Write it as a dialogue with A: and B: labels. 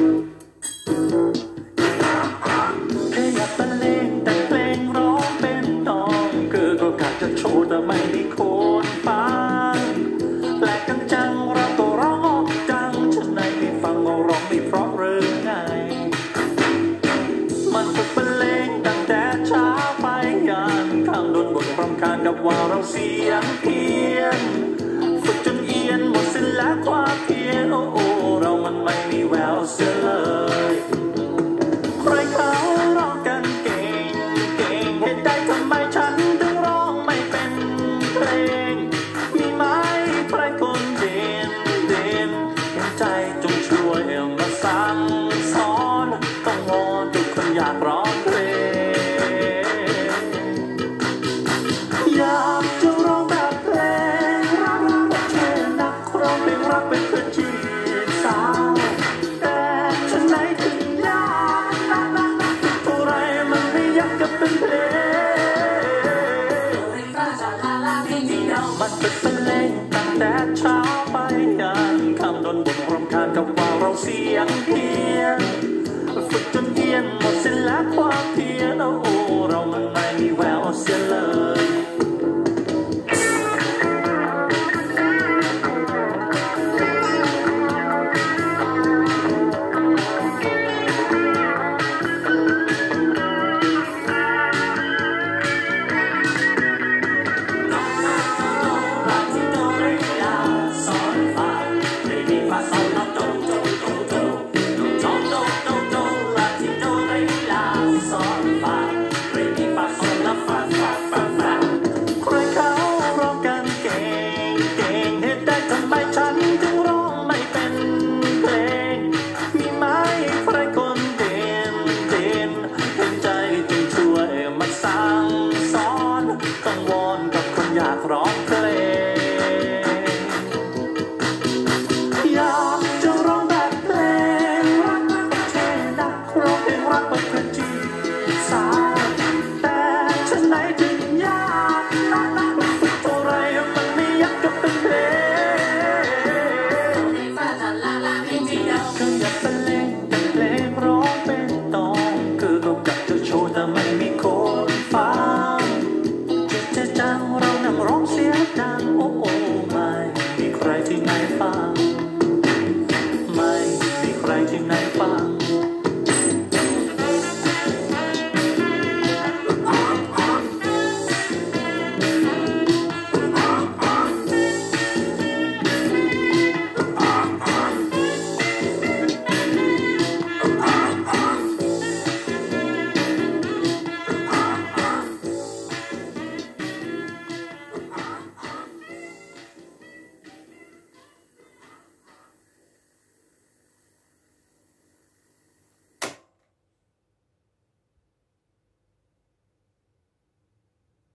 A: แค่อยากบรรเลงแต่เพลงร้องเป็นน้องคือก็กะจะโชว์แต่ไม่มีคนฟังแปลกกันจังเราก็ร้องออกจังฉันไหนไม่ฟังเราร้องไม่เพราะหรือไงมันฝึกบรรเลงตั้งแต่เช้าไปยันค่ำโดนบ่นรำคาญกับว่าเราเสียงเพี้ยนฝึกจนเอียนหมดสิ้นแล้วความเพียรโอ้เรามันไม่มีแววเสียเลยใครเขาร้องกันเก่งเก่งเหตุใดทำไมฉันถึงร้องไม่เป็นเพลงมีไหมใครคนเด่นเด่นเห็นใจจงช่วยมาสั่งสอนต้องวอนทุกคนอยากร้องเพลงอยากจะร้องแบบเพลงรักรักเช่นนักร้องเพลงรักเป็นเพื่อนจีบสาวแต่ฉันไหนถึงยากเท่าไรมันไม่อยากจะเป็นเพลงมันเป็นเพลงตั้งแต่เช้าไปยันค่ำโดนบ่นรำคาญกับว่าเราเสียงเพี้ยนฝึกจนเอียนหมดสิ้นแล้วความเพียรโอ้เรามันไม่มีแววเสียเลยร้อง